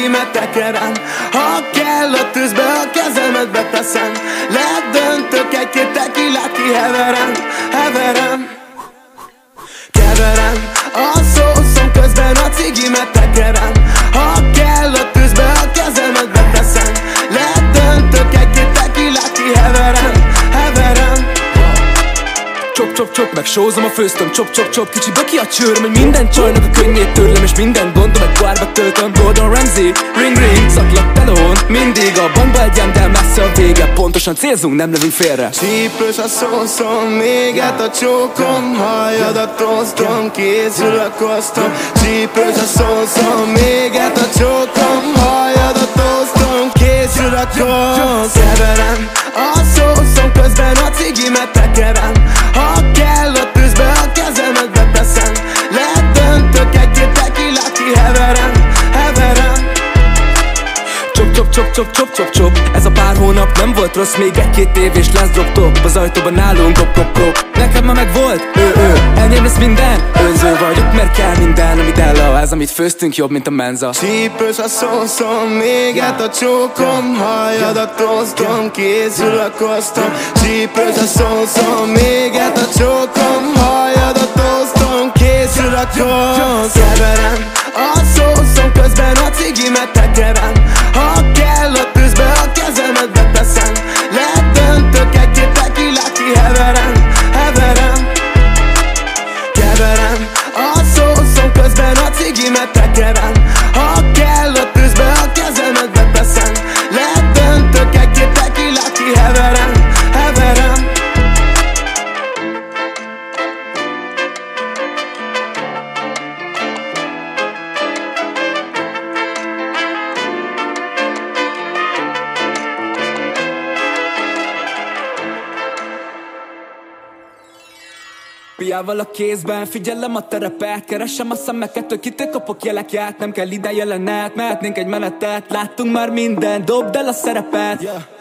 cigimet tekerem. Ha kell a tűzbe, a kezemet beteszem. Ledöntök egy-két tekilát, kiheverem, heverem. Keverem a szószom, közben a cigimet tekerem. Ha kell a tűzbe, a kezemet beteszem. Ledöntök egy-két tekilát, kiheverem, heverem. Csop, csop, csop, meg sózom a főztöm. Csop, csop, csop, kicsi böki a csőröm, hogy minden csajnak a könnyét törlöm, és mindent bontom, egy pohárba töltöm. Gordon Ramsay, ring ring, szaklak telón. Mindig a bankba egyem, de messze a vége. Pontosan célzunk, nem lövünk félre. Csípős a szószom, méget a csókom. Halljad a tosztom, készül a kosztom. Csípős a szószom, méget a csókom. Halljad a tosztom, készül a kosztom. Keverem a szószom, közben a cigimet tekerem. Ha kell a tűzbe, a kezemet beteszem. Ledöntök egy-két tekilát, kiheverem, heverem. Csop, csop, csop, csop, csop, csop, csop. Ez a pár hónap nem volt rossz, még egy-két év és lesz drop-top. Az ajtóban nálunk kop-kop-kop. Neked ma meg volt? Enyém lesz minden? Önző vagyok, mert kell minden, amit ez, amit főztünk, jobb, mint a menza. Csípős a szószom, méget a csókom. Halljad a tosztom, készül a kosztom. Csípős a szószom, méget a csókom. Halljad a tosztom, készül a kosztom. Keverem a szószom, közben a cigimet tekerem. Ha kell a tűzbe, a kezemet beteszem. Ledöntök egy-két tekilát, kiheverem, heverem. Keverem a szószom, közben a cigimet tekerem. Ha kell a tűzbe, a kezemet beteszem. Ledöntök egy-két tekilát, kiheverem, heverem. Piával a kézben, figyelem a terepet. Keresem a szemeket, hogy kitől kapok jeleket. Nem kell ide jelenet, mehetnénk egy menetet. Láttunk már mindent, dobd el a szerepet.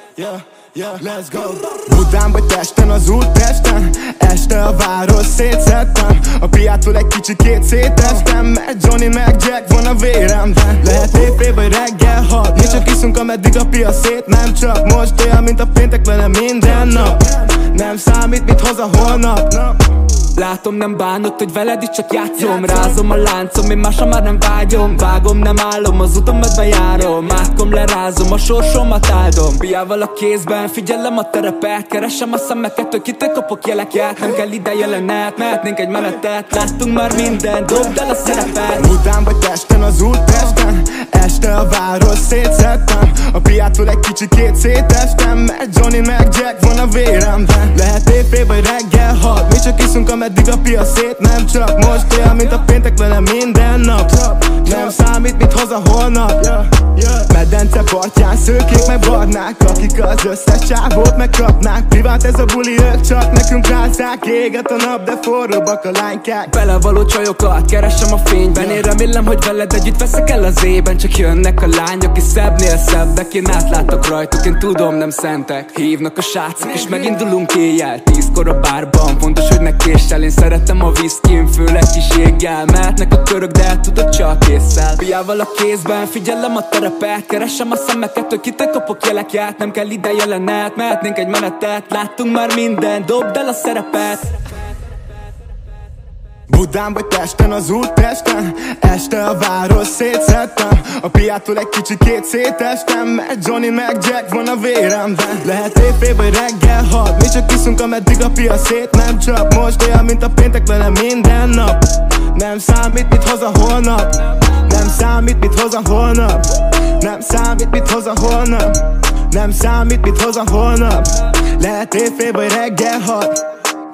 Let's go. Budán vagy Pesten, az Újpesten. Este a város szétszettem. A piától egy kicsikét szétestem, mert Johnny meg Jack van a véremben. Lehet éjfél vagy reggel 6. Mi csak iszunk, ameddig a pia szét nem csak. Most olyan, mint a péntek vele minden nap. Nem számít, mit hoz a holnap. Látom, nem bánod, hogy veled is csak játszom. Rázom a láncom, én másra már nem vágyom. Vágom, nem állom, az utomat bejárom. Mákom, lerázom, a sorsomat áldom. Piával a kézben, figyelem a terepet. Keresem a szemeket, hogy kitől kapok jeleket. Nem kell ide jelenet, mehetnénk egy menetet. Láttunk már mindent, dobd el a szerepet. Budán vagy Pesten, az Újpesten. Este a város szétszettem. A piától egy kicsikét szétestem, mert Johnny meg Jack van a véremben. Lehet éjfél vagy reggel 6. Mi csak iszunk, ameddig a pia szét nem csak. Most olyan, mint a péntek vele minden nap. Nem számít, mit hoz a holnap. Medence partján szőkék meg barnák, akik az összes csávót megkapnák. Privát ez a buli, ők csak nekünk rászák. Éget a nap, de forróbbak a lánykák. Belevaló csajokat keresem a fényben. Én remélem, hogy veled együtt veszek el az ében. Csak jönnek a lányok és szebbnél szebbek. Én átlátok rajtuk, én tudom, nem szentek. Hívnak a srácok és megindulunk éjjel. 10-kor a bárban, fontos, hogy ne késsel. Én szeretem a viszkin, főleg kis jéggel. Mehetnek a körök, de tudod csak ésszel. Piával a kézben, figyelem a terepet. Keresem a szemeket, hogy kitől kapok jeleket. Nem kell ide jelenet, mehetnénk egy menetet. Láttunk már mindent, dobd el a szerepet. Budán vagy Pesten, az Újpesten. Este a város szétszettem. A piától egy kicsikét szétestem, mert Johnny meg Jack van a véremben. Lehet éjfél vagy reggel 6. Mi csak iszunk, ameddig a pia szét nem csak. Most olyan, mint a péntek vele minden nap. Nem számít, mit hoz a holnap. Nem számít, mit hoz a holnap. Nem számít, mit hoz a holnap. Nem számít, mit hoz a holnap. Lehet éjfél vagy reggel 6.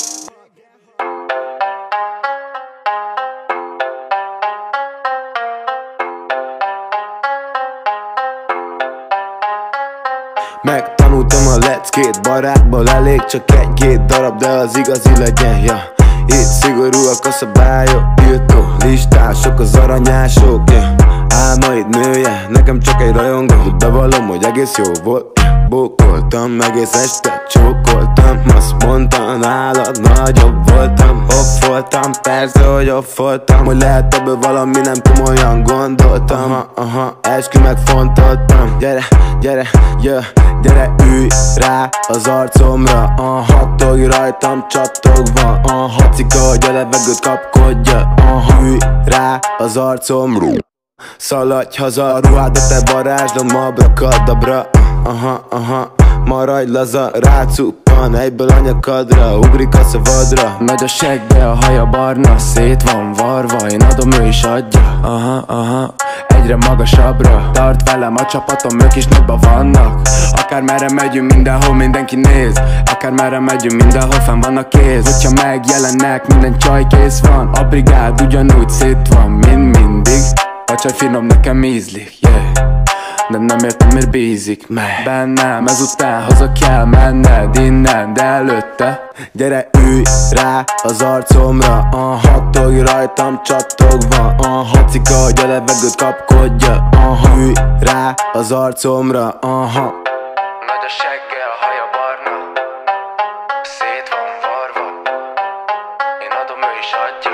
Megtanultam a leckét, barátból elég csak egy-két darab, de az igazi legyen, ja. Itt szigorúak a szabályok, tiltó listások, az aranyások, yeah. Álmaid nője, nekem csak egy rajongó, bevallom, hogy egész jó volt. bókoltam, egész este csókoltam. Azt mondta nálad nagyobb voltam. Off voltam, persze, hogy off voltam. Hogy lehet ebből valami, nem komolyan gondoltam. Aha, eskü megfontoltam. Gyere, gyere, yeah, gyere, ülj rá az arcomra. Hattogj rajtam, csattogva. Cika, hogy a levegőt kapkodja. Ülj rá az arcomra. Szaladj haza, a ruhádat te varázslom, abrakadabra. Maradj laza, rácuppan egyből a nyakadra, ugrik a szavadra. Nagy a segbe, a haja barna, szét van varva, én adom, ő is adja. Egyre magasabbra, tart velem a csapatom, ők is nagyban vannak. Akármerre megyünk, mindenhol mindenki néz. Akármerre megyünk, mindenhol fenn van a kéz. Hogyha megjelennek, minden csaj kész van. A brigád ugyanúgy szét van, mint mindig. A csaj finom, nekem ízlik, yeah. De nem értem, miért bízik meg bennem. Ezután haza kell menned innen, de előtte gyere, ülj rá az arcomra. Hattogj rajtam, csattogva. Cika, hogy a levegőt kapkodja. Ülj rá az arcomra. Nagy a segge, a haja barna, szét van varva, én adom, ő is adja.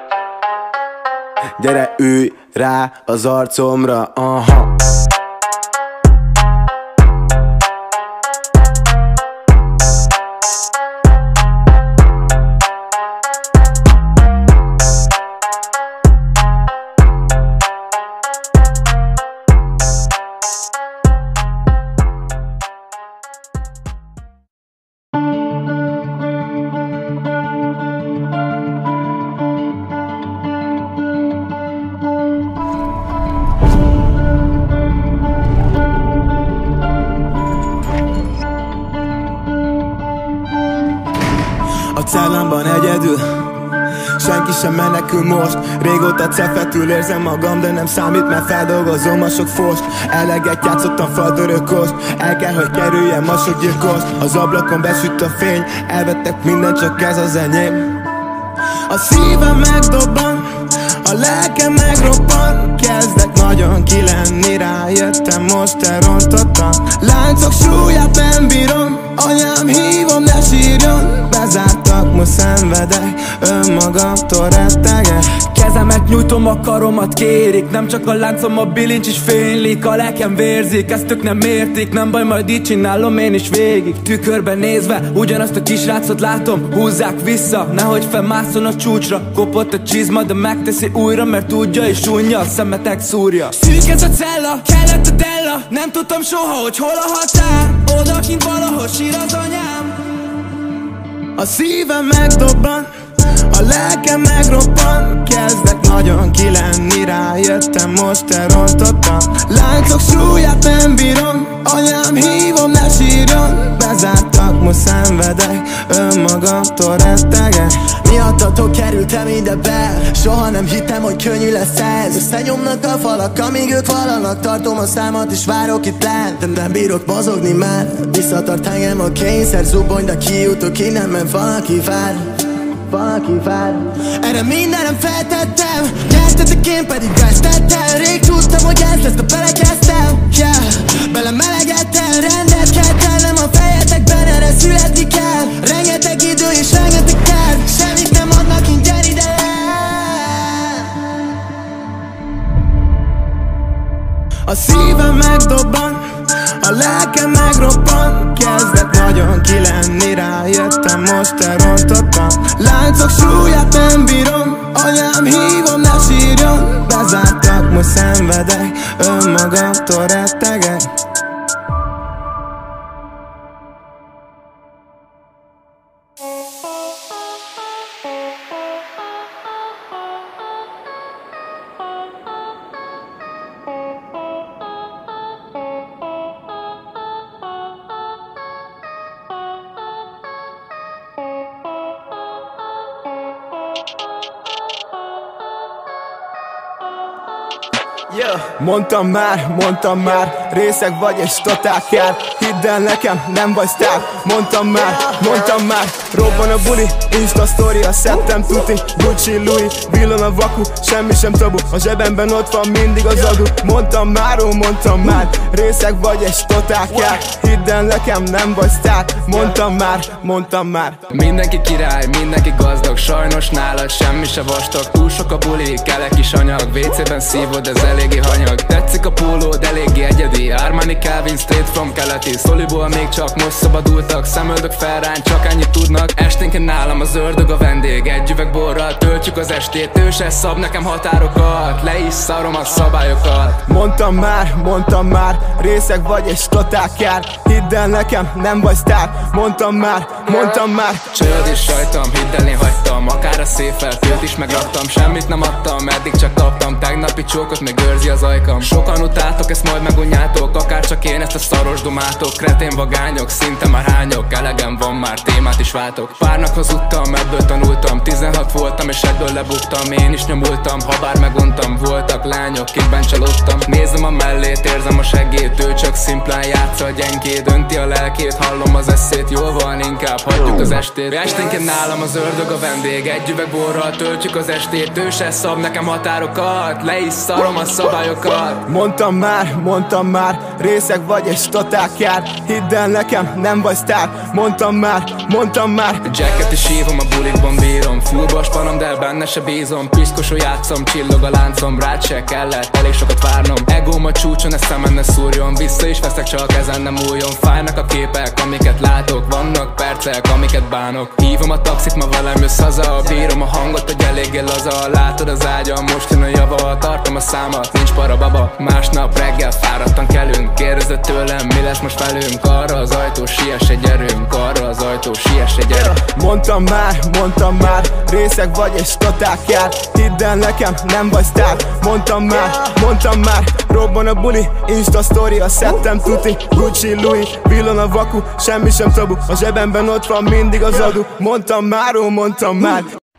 Gyere, ülj rá az arcomra. Cellámban egyedül, senki sem menekül most. Régóta cefetül érzem magam, de nem számít, mert feldolgozom a sok fost. Eleget játszottam faldörökost, el kell, hogy kerüljem a sok gyilkost. Az ablakon besüt a fény, elvettek mindent, csak ez az enyém. A szívem megdobban, a lelkem megroppan. Kezdek nagyon kilenni, rájöttem, most elrontottam. Láncok súlyát nem bírom, anyám hívom, ne sírjon. Bezártak, most szenvedek, önmagamtól rettegek. Kezemet nyújtom, a karomat kérik. Nem csak a láncom, a bilincs is fénylik. A lelkem vérzik, ezt ők nem értik. Nem baj, majd így csinálom én is végig. Tükörben nézve, ugyanazt a kisrácot látom. Húzzák vissza, nehogy felmászon a csúcsra. Kopott a csizma, de megteszi újra, mert tudja és unja, a szemetek szúrja. Szűk ez a cella, kellett a della. Nem tudtam soha, hogy hol a határ. Odakint valahol sír az anyám. A szívem megdobban, a lelkem megroppan. Kezdek nagyon kilenni, rájöttem, most elrontottam. Láncok súlyát nem bírom, anyám hívom, ne sírjon. Bezártak, most szenvedek, önmagamtól rettegek. Miattatok kerültem ide-be, soha nem hittem, hogy könnyű lesz ez. Összenyomnak a falak, amíg ők vallanak. Tartom a számat és várok itt lent, de nem bírok mozogni már. Visszatart engem a kényszer, zubony, de kijutok innen, mert valaki vár. Valaki vár. Erre mindenem feltettem, nyertetek, én pedig vesztettem. Rég tudtam, hogy ez lesz, de belekezdtem, yeah. Belemelegettem, rendet kell tennem a fejetekben, erre születni kell. Rengeteg idő és rengeteg terv, semmit nem adnak ingyen ide. A szívem megdobban, a lelkem megroppan. Kezdek nagyon kilenni, rájöttem, most elrontottam. Láncok súlyát nem bírom, anyám hívom, ne sírjon. Bezártak, most szenvedek, önmagamtól rettegek. Mondtam már, részeg vagy és totál kár. Hidd el nekem, nem vagy sztár. Mondtam már, robban a buli, Insta story, a szettem tuti, Gucci, Louis, villan a vaku, semmi sem tabu, a zsebemben ott van mindig az adó. Mondtam már, részeg vagy és totál kár. Hidd el nekem, nem vagy sztár. Mondtam már. Mindenki király, mindenki gazdag, sajnos nálad semmi se vastag. Túl sok a buli, kell egy kis anyag, WC-ben szívod, ez eléggé hanyag. Tetszik a pólód, eléggé egyedi, Armani, Calvin, straight from keleti. Szoliból még csak most szabadultak, szemöldök felrány, csak ennyit tudnak. Esténként nálam az ördög a vendég, egy üveg borral töltjük az estét. Ő se szab nekem határokat, le is szarom a szabályokat. Mondtam már, részeg vagy és totál kár. Hidd el nekem, nem vagy sztár. Mondtam már. Csőd és sajtam, hidd el, én hagytam, akár a széfelt, őt is megraktam. Semmit nem adtam, eddig csak kaptam, tegnapi csókot még őrzi az ajkam. Sokan utáltok, ezt majd megunjátok, akár csak én ezt a szaros domátok. Kretén vagányok, szinte már hányok, elegem van már, témát is váltok. Párnak hazudtam, ebből tanultam, 16 voltam és ebből lebuktam. Én is nyomultam, habár meguntam, voltak lányok, kikben csalódtam. Nézem a mellét, érzem a seggét, ő csak szimplán játsza a gyengét. Dönti a lelkét, hallom az eszét, jól van, inkább hagyjuk az estét. Esténként nálam az ördög a vendég, egy üveg borral töltjük az estét. Ő se szab nekem határokat, le is szarom a szabályokat. Mondtam már, részeg vagy és totál kár. Hidd el nekem, nem vagy sztár. Mondtam már. Jacket is hívom, a bulikban bírom, fullba spanom, de benne se bízom. Piszkosó játszom, csillog a láncom, rád se kellett elég sokat várnom. Egóm a csúcson, ezt szemen ne szúrjon, vissza is veszek, csak ezen nem újjon. Fájnak a képek, amiket látok, vannak percek, amiket bánok. Hívom a taxit, ma velem jössz haza, bírom a hangot, hogy eléggé laza. Látod az ágyam, most jön a java, tartom a számat, nincs para baba. Másnap reggel fáradtan kelünk, kérdezett tőlem, mi lesz most velünk. Arra az ajtó, siess egy erőnk, arra az ajtó, siess egy erőnk. Mondtam már, részeg vagy és totál kár. Hidd el nekem, nem vagy sztár. Mondtam már, robban a buli, Insta story, a szettem tuti, Gucci, Louis, villan a vaku, semmi sem tabu, a zsebemben ott van mindig az adó. Mondtam már.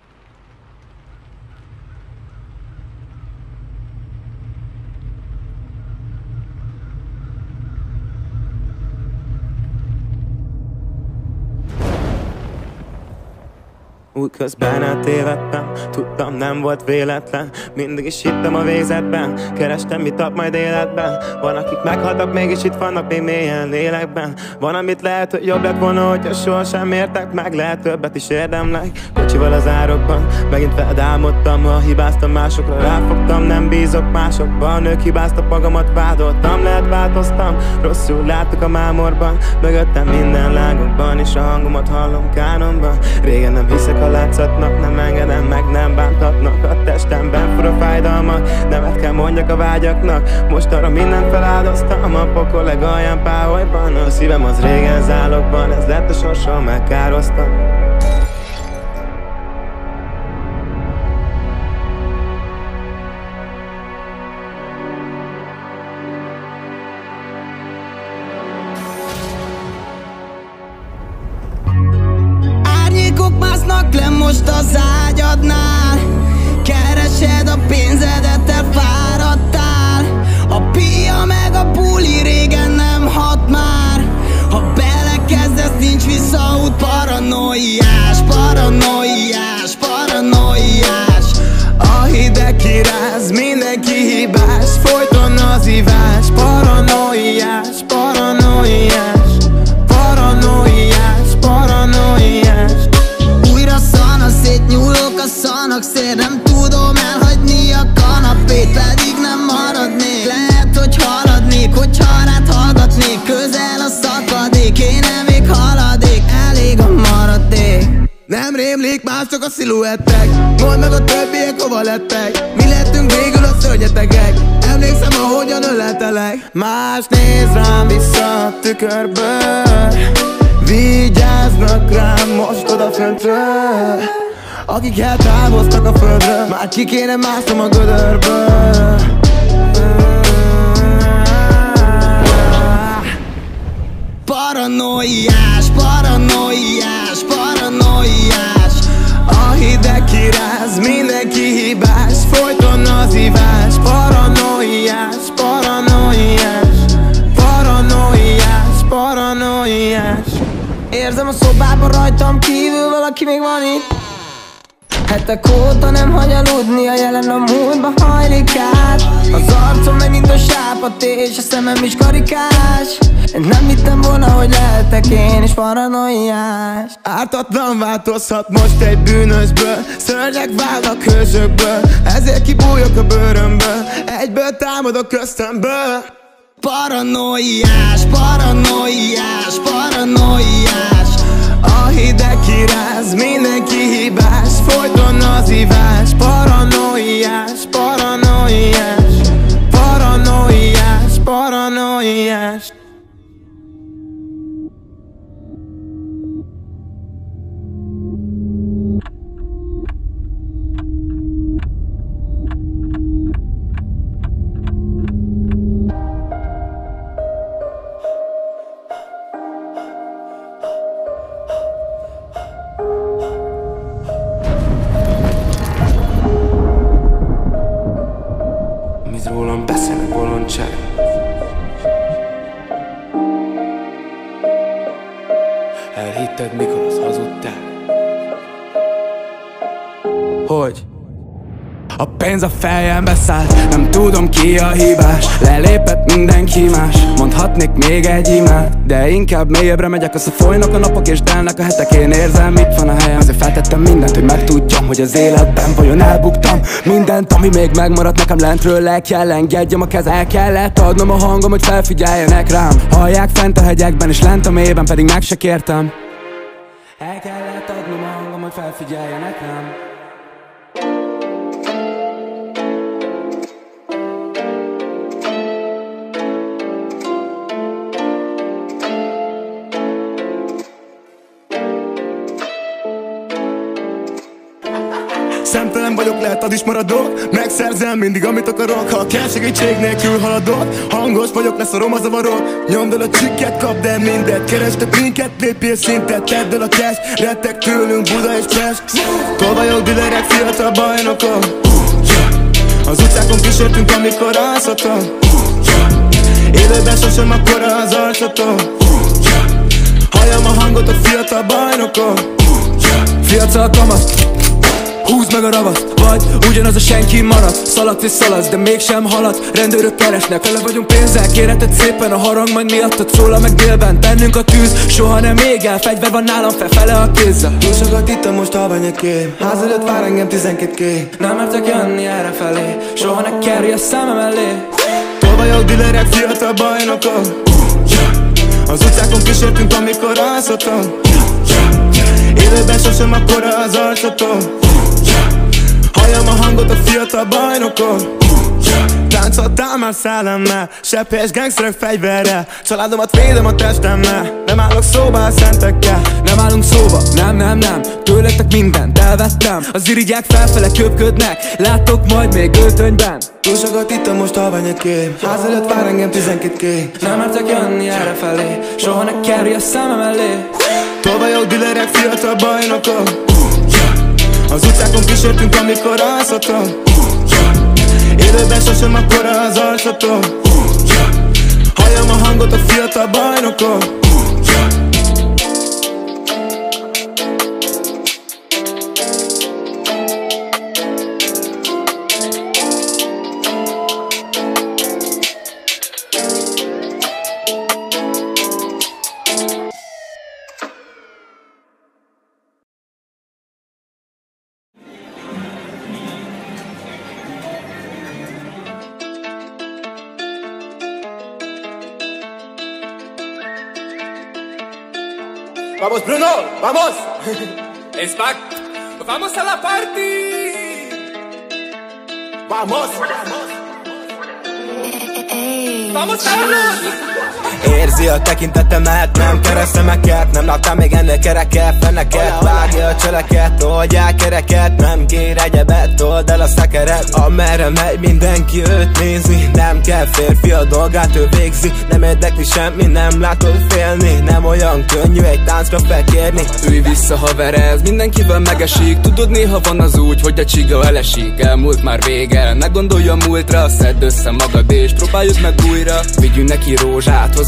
Útközben eltévedtem, tudtam, nem volt véletlen. Mindig is hittem a végzetben, kerestem mit ad majd életben. Van akik meghaltak, mégis itt vannak még mélyen lélekben. Van amit lehet, hogy jobb lett volna, hogyha sohasem értek meg. Lehet többet is érdemlek, kocsival az árokban. Megint veled álmodtam, ha hibáztam másokra, ráfogtam, nem bízok másokban. Ők hibáztak, magamat vádoltam, lehet változtam. Rosszul láttuk a mámorban, mögöttem minden lángokban, és a hangomat hallom kánonban. Régen nem hiszek a látszatnak, nem engedem meg, nem bántatnak. A testemben fura fájdalmak, nemet kell mondjak a vágyaknak. Most arra mindent feláldoztam, a pokol legalján páholyban. A szívem az régen zálogban, ez lett a sorsom, megkároztam. Másznak le most az ágyadnál, keresed a pénzedet, elfáradtál. A pia meg a buli régen nem hat már. Ha belekezdesz, nincs visszaút. Paranoiás, paranoiás, paranoiás. A hideg kiráz, mindenki hibás, folyton az ivás. Paranoiás, paranoiás, paranoiás, paranoiás. Szétnyúlok a szanak szér, nem tudom elhagyni a kanapét, pedig nem maradnék. Lehet, hogy haladnék, hogyha rád hallgatnék. Közel a szakadék, én nem még haladék, elég a maradék. Nem rémlik, más csak a sziluettek. Mondd meg a többiek hova lettek. Mi lettünk végül a szörnyetegek. Emlékszem, ahogyan öleltelek. Más néz rám vissza a tükörből, vigyáznak rám most odaföntről. Akik eltávoztak a földről, már ki kéne másznom a gödörből. Paranoiás, paranoiás, paranoiás. A hideg kiráz, mindenki hibás, folyton az ivás. Paranoiás. érzem a szobában rajtam kívül valaki még van itt. Hetek óta nem hagy aludni, a jelen a múltba hajlik át. Az arcom meg mint a sápat és a szemem is karikás. Nem hittem volna, hogy lehetek én is paranoiás. Ártatlan változhat most egy bűnösből, szörnyek válnak hősökből, ezért kibújok a bőrömből, egyből támadok köztemből. Paranoiás, paranoiás, paranoiás. A hideg kiráz, mindenki hibás, folyton az ivás. Paranoiás, paranoiás, paranoiás, paranoiás. Rólam beszélnek bolondság. Elhitted, mikor az hazudtál? Hogy? A pénz a fejembe szállt, nem tudom ki a hibás. Lelépett mindenki más, mondhatnék még egy imát, de inkább mélyebbre megyek, az a folynak a napok és telnek a hetek. Én érzem, itt van a helyem, azért feltettem mindent, hogy megtudjam, hogy az életben vajon elbuktam. Mindent, ami még megmaradt nekem lentről, le kell engedjem a kez, el kellett adnom a hangom, hogy felfigyeljenek rám. Hallják fent a hegyekben és lent a mélyben, pedig meg se kértem. El kellett adnom a hangom, hogy felfigyeljenek rám. Szemtelen vagyok, lehet az is maradok. Megszerzem mindig, amit akarok. Ha kell segítség nélkül haladok. Hangos vagyok, leszorom a zavarok. Nyomd el a csikket, kapd el mindet. Keresd a brinket, lépjél szintet. Tedd el a cash, rettek tőlünk Buda és Pest. Tolvajok, dilerek, fiatal bajnokok. Az utcákon kísértünk, amikor alszatok. Élőben sosem akkora az arcotok. Halljam a hangot, a fiatal bajnokok. Fiatal kamat, húzd meg a ravat, vagy ugyanaz a senki marad. Szaladsz és szaladsz, de mégsem halad. Rendőrök keresnek, tele vagyunk pénzzel. Kérheted szépen, a harang majd miattad szólal meg délben. Bennünk a tűz, soha nem ég el. Fegyver van nálam, felfele a kézzel. Túl sokat ittam, most halványkép. Ház előtt vár engem 12K. Nem mertek jönni errefelé, soha ne kerülj a szemem elé. Tolvajok, dilerek, fiatal bajnokok. Az utcákon kísértünk, amikor alszatok. Élőben sosem akkora az arcotok. Halljam a hangot, a fiatal bajnokok. Táncoltál már szellemmel, seppés gangsterek fegyverrel. Családomat védem a testemmel, nem állok szóba a szentekkel. Nem állunk szóba, nem, tőletek mindent elvettem. Az irigyák felfele köpködnek, láttok majd még öltönyben. Túl sokat ittam, most halványkép. Ház előtt vár engem 12K. Nem mertek jönni errefelé, soha ne kerülj a szemem elé. Tolvajok, dilerek, fiatal bajnokok. Az utcákon kísértünk, amikor alszatok. Élőben sosem akkora az arcotok. Halljam a hangot, a fiatal bajnokok. Vamos Bruno, vamos. Spack, vamos a la party. Vamos. Vamos Carlos. Érzi a tekintetemet, nem keres szemeket. Nem láttál még ennél kereket, fenneket. Vágja a cseleket, oldják kereket. Nem kér egyebet, old el a szekeret. Amerre megy, mindenki őt nézi. Nem kell férfi, a dolgát ő végzi. Nem érdekli semmi, nem látod félni. Nem olyan könnyű egy táncra felkérni. Ülj vissza haver, ez mindenkivel megesik. Tudod, néha van az úgy, hogy a csiga elesik. Elmúlt már vége, ne gondolj a múltra. Szedd össze magad és próbáljuk meg újra. Vigyünk neki rózsát, hozzon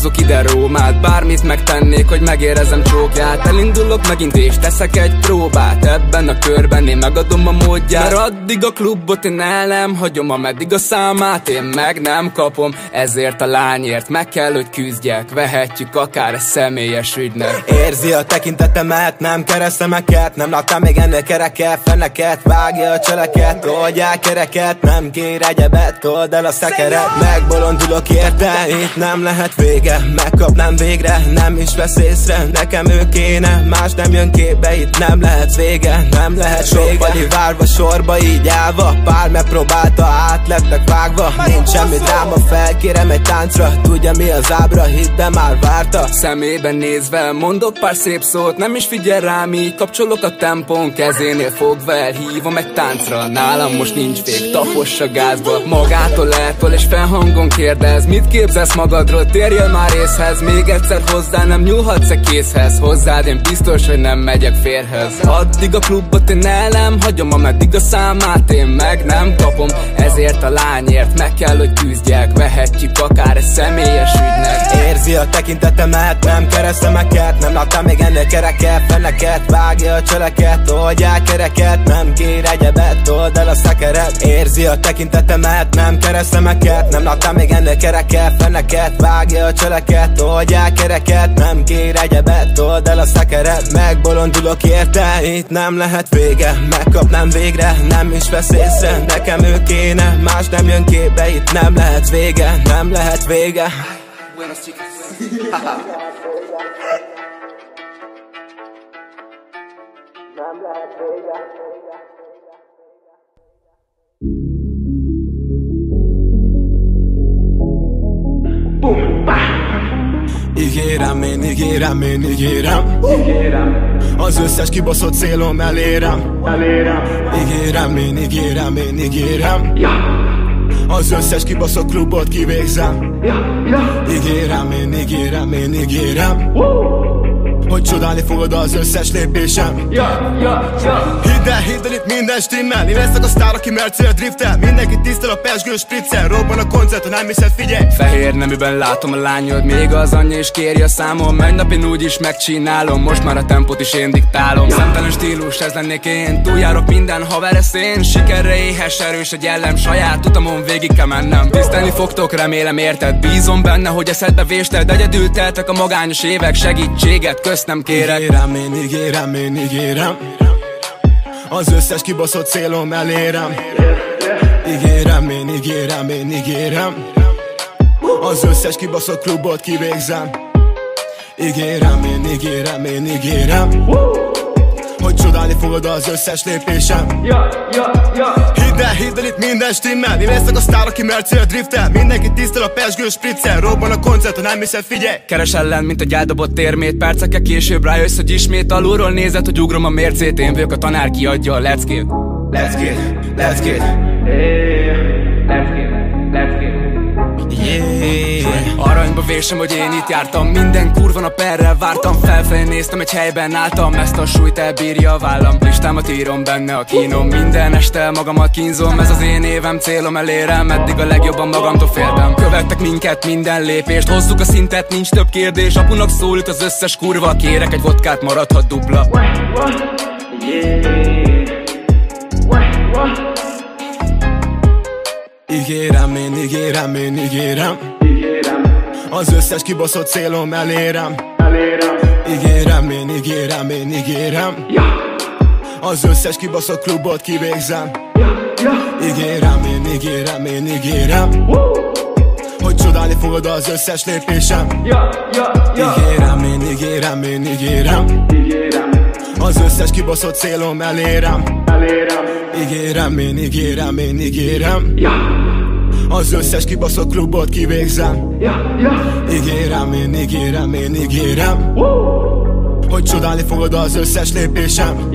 hozok ide Rómát. Bármit megtennék, hogy megérezem csókját. Elindulok megint és teszek egy próbát. Ebben a körben én megadom a módját, mert addig a klubot én el nem hagyom, ameddig a számát én meg nem kapom. Ezért a lányért meg kell, hogy küzdjek. Vehetjük akár egy személyes ügynek. Érzi a tekintetemet, nem keres szemeket. Nem láttam még ennél kereket, fenneket. Vágja a cseleket, oldják kereket. Nem kér egyebet, old el a szekeret. Megbolondulok érte, itt nem lehet vége. Megkapnám végre, nem is vesz észre. Nekem ő kéne, más nem jön képbe. Itt nem lehet vége, nem lehet vége. Sobbali várva, sorba így állva. Pár megpróbálta, át lettek vágva. Nincs semmi dráma, felkérem egy táncra. Tudja mi az ábra, hidd be már várta. Szemében nézve mondok pár szép szót, nem is figyel rám, így kapcsolok a tempón. Kezénél fogva elhívom egy táncra. Nálam most nincs fék, taposs a gázba. Magától eltol és felhangon kérdez. Mit képzelsz magadról, térjél már észhez. Még egyszer hozzá nem nyúlhatsz-e készhez. Hozzád én biztos, hogy nem megyek férhez. Addig a klubot én el nem hagyom, ameddig a számát én meg nem kapom. Ezért a lányért meg kell, hogy küzdjek. Vehetjük akár egy személyes ügynek. Érzi a tekintetemet, nem keres szemeket. Nem láttam még ennél kereket, fenneket. Vágja a cseleket, oldják kereket. Nem kér egyebet, old el a szekeret. Érzi a tekintetemet, nem keres szemeket. Nem láttam még ennél kereket, fenneket. Vágja a cseleket, oldják kereket. Nem kér egyebet, old el a szekeret. Megbolondulok érte, itt nem lehet vége. Megkapnám végre, nem is vesz észre. Nekem ő kéne, más nem jön képbe. Itt nem lehet vége, nem lehet vége. Buenas chicas. Ígérem, én ígérem, én ígérem. Az összes kibaszott célom elérem. Ígérem, én ígérem, én ígérem. Az összes kibaszott klubot kivégzem. Ígérem, én ígérem, én ígérem. hogy csodálni fogod az összes lépésem. Hidd el, itt minden stimmel. Én leszek a sztár, aki Mercedes driftel. Mindenki tisztel a pesgős spriccel. Robban a koncerton, nem hiszed, figyelj. Fehér neműben látom a lányod, még az anyja is kéri a számom. Egy nap én úgyis megcsinálom, most már a tempót is én diktálom. Szemtelen stílus, ez lennék én. Túljárok minden haver eszén. Sikerre éhes, erős egy ellem, saját utamon végig kell mennem. Tisztelni fogtok, remélem érted. Bízom benne, hogy eszedbe vésted. Egyedül teltek a magányos évek, segítséget közt nem kérek. Ígérem, én ígérem, én ígérem. Az összes kibaszott célom elérem. Ígérem, én ígérem, én ígérem. Az összes kibaszott klubot kivégzem. Ígérem, én ígérem, én ígérem, hogy csodálni fogod az összes lépésem. Hidd el, itt minden stimmel. Én leszek a sztár, aki Mercedes driftel. Mindenki tisztel a pesgős spriccel. Robban a koncerton, nem hiszed, figyelj. Keres ellen, mint egy eldobott térmét. Percekkel később rájössz, hogy ismét alulról nézed, hogy ugrom a mércét. Én vagyok a tanár, kiadja a leckét. Leckét. Aranyba vésem, hogy én itt jártam. Minden kurva nap erre vártam. Felfelé néztem, egy helyben álltam. Ezt a súlyt elbírja a vállam. Listámat írom, benne a kínom. Minden este magamat kínzom. Ez az én évem, célom elérem. Eddig a legjobban magamtól féltem. Követtek minket minden lépést. Hozzuk a szintet, nincs több kérdés. Apunak szólít az összes kurva. Kérek egy vodkát, maradhat dupla. Ígérem, én ígérem, én ígérem. Az összes kibaszott célom elérem. Ígérem, én ígérem, én ígérem. Az összes kibaszott klubot kivégzem. Ígérem, én ígérem, én ígérem, hogy csodálni fogod az összes lépésem. Ígérem, én ígérem, én ígérem. Az összes kibaszott célom elérem. Ígérem, én ígérem, én ígérem. Az összes kibaszott klubot kivégzem. Ígérem, én ígérem, én ígérem, hogy csodálni fogod az összes lépésem.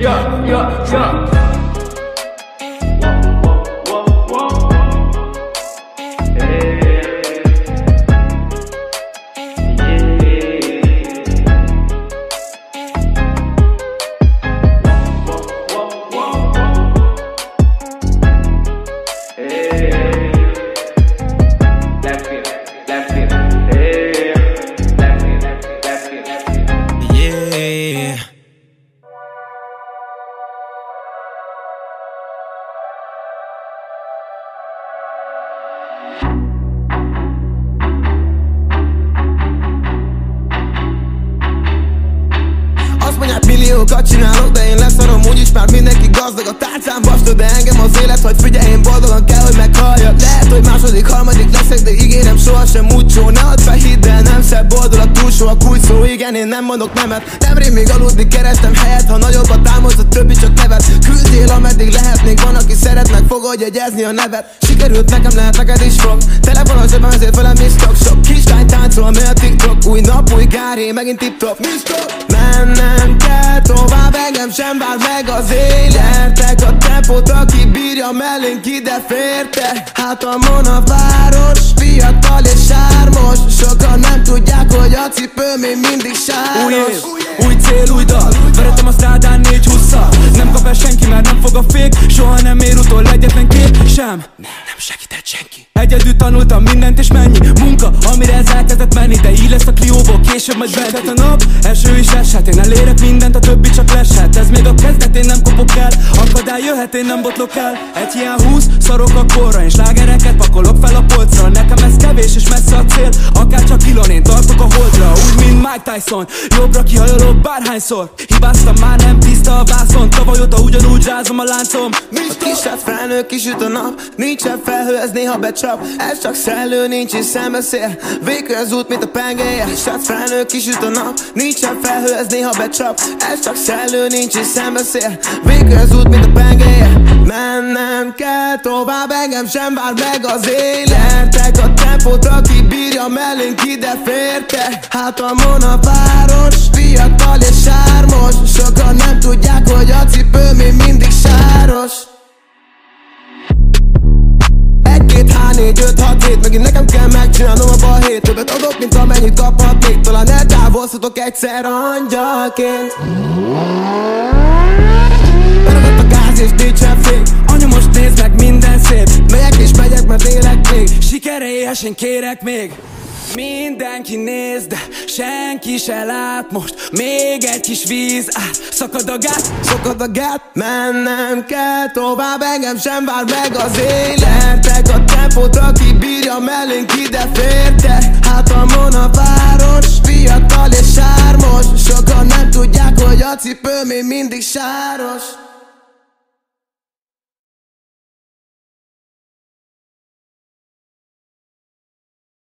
milliókat csinálok, de én leszarom úgyis, már mindenki gazdag. A tárcám vastag, de engem az élet hagy. Figyelj, én boldogan kell, hogy meghalljak. Lehet, hogy második, harmadik leszek, de ígérem sohasem úgy szó. Ne add fel, hidd el, nem szebb boldog a túlsó a kulcs szó. Igen, én nem mondok nemet. Nemrég még aludni kerestem helyet, ha nagyobbat támadsz, a többi csak nevet. Küldjél, ameddig lehet, még van, aki szeret, meg fogod jegyezni a nevet. Sikerült nekem, lehet neked is fog. Telefon a zsebben, ezért velem is tok. Sok kislány táncol, mi a TikTok. Új nap, új káré, megint tip-top. Mennem kell tovább, engem sem vár meg az élet. Értek a tempót, aki bírja mellénk, ide férte. Hátamon a város, fiatal és sármos. Sokan nem tudják, hogy a cipő még mindig sáros. Új év, új cél, új dal. Veretem a strádán 4-20-szal. Nem kap el senki, mert nem fog a fék. Soha nem ér utol egyetlen kép sem. Nem segített senki. Egyedül tanultam mindent és mennyi munka, amire ez elkezdett menni. De így lesz a Clióból, később majd bent. A nap, eső is eshet, én elérek mindent, a többi csak leshet. Ez még a kezdet, én nem kopok el. Akadály jöhet, én nem botlok el. Egy hiány 20, szarok a korra, én slágereket pakolok fel a polcra. Nekem ez kevés és messze a cél, akár csak kilon, én tartok a holdra. Úgy, mint Mike Tyson, jobbra kihajolok bárhányszor. Hibáztam, már nem tiszta a vászon. Tavaly óta ugyanúgy rázom a láncom. A kisrác felnő, kisüt a nap. Nincsen felhő, ez néha becsap. Ez csak szellő, nincs is szembeszél. Végül az út, mint a pengelye. Kisrác felnő, kisüt a nap. Nincsen felhő, ez néha becsap. Ez csak szellő, nincs is szembeszél. Végül az út, mint a pengelye. Mennem kell tovább, engem sem vár meg az élet. Értek a tempót, aki bírja mellénk, ide férte. Hátamon a város, fiatal és sármos. Sokan nem tudják, hogy a cipő még mindig sáros. 1, 2, 3, 4, 5, 6, 7. Megint nekem kell megcsinálnom a balhét. Többet adok, mint amennyit kaphatnék. Talán eltávozhatok egyszer angyalként. Beragott a gáz és nincsen fék. Anya, most nézd meg, minden szép. Megyek és megyek, mert élek még. Sikere éhes, én kérek még. Mindenki néz, de senki se lát most. Még egy kis víz át, szakad a gát. Szakad a gát, mennem kell tovább, engem sem vár meg az élet. Értek a tempót, aki bírja mellénk, ide férte. Hátamon a város, fiatal és sármos. Sokan nem tudják, hogy a cipő még mindig sáros.